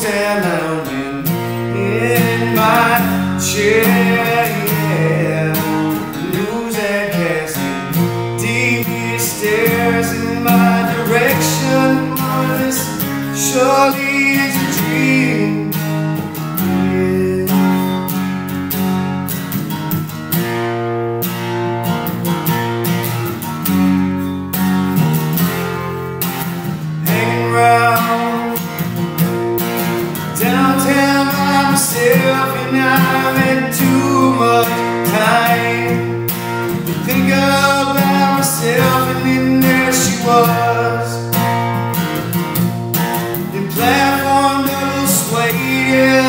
and lounging in my chair, yeah. Losing, casting deep stares in my direction. This surely is a dream, yeah. Hanging around downtown by myself, and I've had too much time to think about myself. And then there she was, the platform double sway, yeah.